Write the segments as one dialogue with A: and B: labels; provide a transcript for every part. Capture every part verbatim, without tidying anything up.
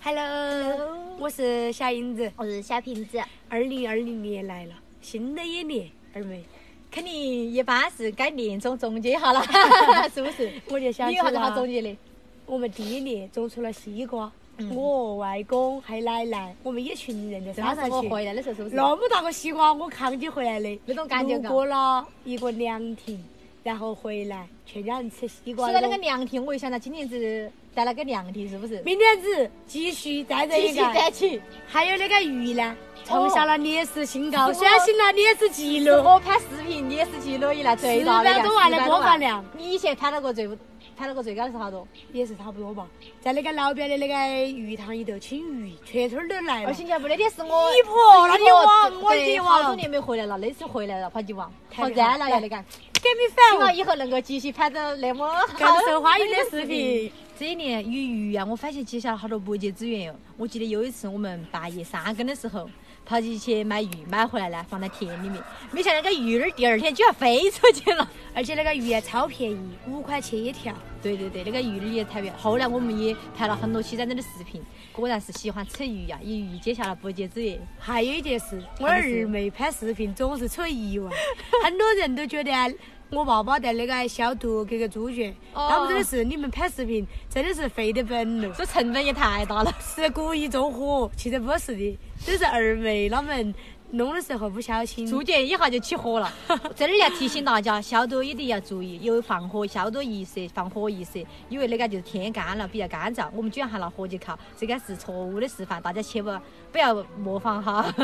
A: Hello，我是小英子，
B: 我是小瓶子。
A: 二零二零年来了，新的一年，二妹，
B: 肯定一般是该年终总结好了，是不是？
A: 我就想起
B: 你有啥子好
A: 了
B: 总结的？
A: 我们第一年种出了西瓜，
B: 嗯
A: 我外公还有奶奶，我们一群人在山上去。
B: 我回来的时候是不是？
A: 那么大个西瓜，我扛起回来的，
B: 那种感觉
A: 路过了一个凉亭，然后回来，全家人吃西瓜。
B: 说到那个凉亭，我就想到今年子带了个凉亭，是不是？
A: 明年子继续再这
B: 继续
A: 一个，
B: 再起。
A: 还有那个鱼呢，创下了历史新高，
B: 哦
A: 刷新了历史记录。
B: 我拍视频历史记录以来最大的
A: 四百多万的播放量。
B: 你以前拍到过最拍到过最高的是好多？
A: 也是差不多吧。在那个老边的那个鱼塘里头清鱼，全村都来了。
B: 而且你还不那天是我
A: 姨婆，那你忘我
B: 对，
A: 你
B: 好多
A: 忘？
B: 年没回来了，那次回来了，跑去忘，好
A: 太厉害
B: 燃了呀那个。
A: 给你
B: 希
A: 反
B: 望以后能够继续拍到那么
A: 更受欢迎的视频。
B: 这一年鱼鱼啊，我发现结下了好多不解之缘哟。我记得有一次我们半夜三更的时候，跑进去买鱼，买回来呢放在田里面，没想到那个鱼儿第二天就要飞出去了。
A: 而且那个鱼也超便宜，五块钱一条。
B: 对对对，那个鱼儿也特别。后来我们也拍了很多期在那的视频，果然是喜欢吃鱼呀、以鱼结下了不解之缘。
A: 还有一件事，我二妹拍视频总是出意外，很多人都觉得我爸爸在那个消毒这个猪圈，
B: 哦
A: 他们真的是你们拍视频真的是费得本了，
B: 这成本也太大了。
A: 是故意纵火，其实不是的，只是二妹他们弄的时候不小心。
B: 猪圈一下就起火了，这里要提醒大家，消毒一定要注意，有放火消毒仪式、放火仪式，因为那个就是天干了，比较干燥，我们居然还拿火去烤，这个是错误的示范，大家切不不要模仿哈。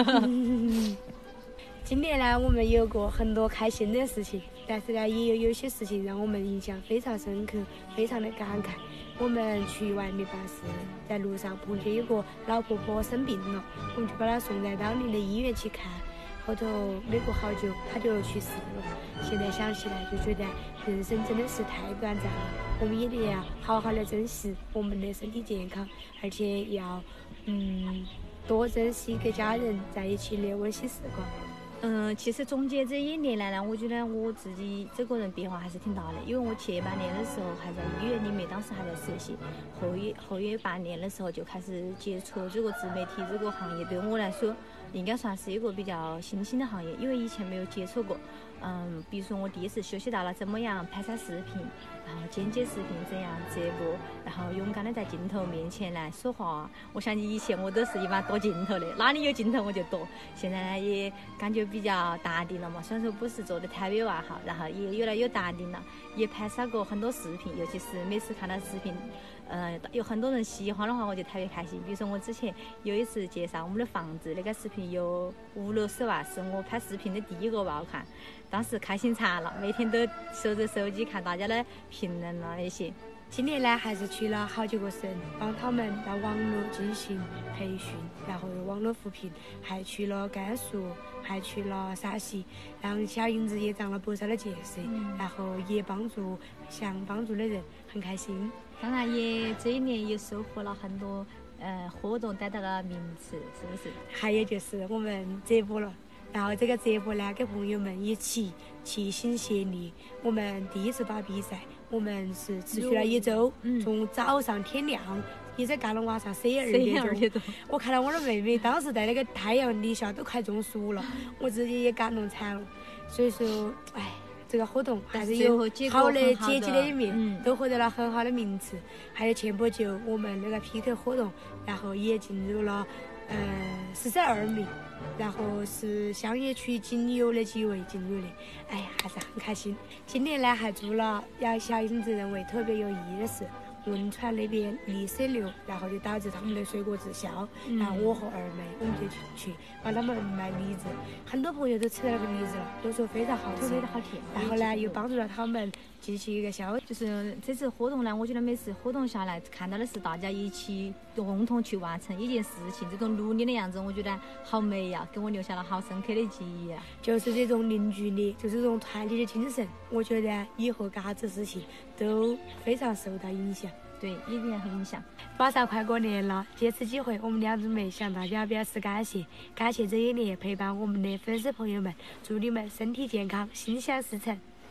A: 今年呢，我们有过很多开心的事情，但是呢，也有有些事情让我们印象非常深刻，非常的感慨。我们去外面办事，在路上碰见有个老婆婆生病了，我们就把她送在当地的医院去看。后头没过好久，她就去世了。现在想起来，就觉得人生真的是太短暂了。我们一定要好好的珍惜我们的身体健康，而且要嗯多珍惜跟家人在一起的温馨时光。
B: 嗯，其实总结这一年来呢，我觉得我自己这个人变化还是挺大的。因为我前半年的时候还在医院里面，当时还在实习，后一后一半年的时候就开始接触这个自媒体这个行业，对我来说应该算是一个比较新兴的行业，因为以前没有接触过。嗯，比如说我第一次学习到了怎么样拍摄视频，然后剪辑视频怎样直播，然后勇敢的在镜头面前来说话。我想以前我都是一般躲镜头的，哪里有镜头我就躲。现在呢也感觉比较淡定了嘛，虽然说不是做的特别完好，然后也越来越淡定了，也拍摄过很多视频，尤其是每次看到视频呃，有很多人喜欢的话，我就特别开心。比如说我之前有一次介绍我们的房子，那个视频有五六十万，是我拍视频的第一个爆看，当时开心惨了，每天都守着手机看大家的评论啊那些。
A: 今年呢，还是去了好几个省，帮他们到网络进行培训，然后网络扶贫，还去了甘肃，还去了陕西，让小银子也长了不少的见识，
B: 嗯
A: 然后也帮助想帮助的人，很开心。
B: 当然也这一年也收获了很多呃活动，得到了名次，是不是？
A: 还有就是我们直播了。然后这个直播呢，跟朋友们一起齐心协力。我们第一次打比赛，我们是持续了一周，
B: 嗯
A: 从早上天亮一直干到晚上十一二
B: 十一
A: 点钟。
B: 二点钟，
A: 我看到我的妹妹当时在那个太阳底下都快中暑了，我自己也感动惨了。所以说，哎，这个活动还是有好的积极的一面，
B: 嗯、
A: 都获得了很好的名次。还有前不久我们那个 P K 活动，然后也进入了呃四十二名。然后是香叶区仅有的几位进入的，哎，还是很开心。今年呢，还做了让小英子认为特别有意义的事。汶川那边泥石流，然后就导致他们的水果滞销，
B: 嗯、
A: 然后我和二妹我们就进去帮他们卖梨子，很多朋友都吃到那个梨子了，都说非常好吃，
B: 特别的好甜。
A: 然后呢，又帮助了他们进行一个消，
B: 就是这次活动呢，我觉得每次活动下来，看到的是大家一起共同去完成一件事情，这种努力的样子，我觉得好美呀，给我留下了好深刻的记忆啊。
A: 就是这种凝聚力，就是这种团结的精神，我觉得以后干啥子事情都非常受到影响。
B: 对，一定很影响。
A: 马上快过年了，借此机会，我们两姊妹向大家表示感谢，感谢这一年陪伴我们的粉丝朋友们，祝你们身体健康，心想事成。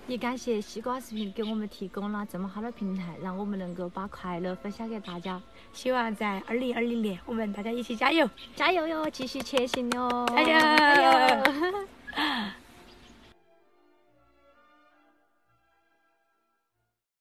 B: 也感谢西瓜视频给我们提供了这么好的平台，让我们能够把快乐分享给大家。
A: 希望在二零二零年，我们大家一起加油，
B: 加油哟，继续前行哟，
A: 加油！
B: 加油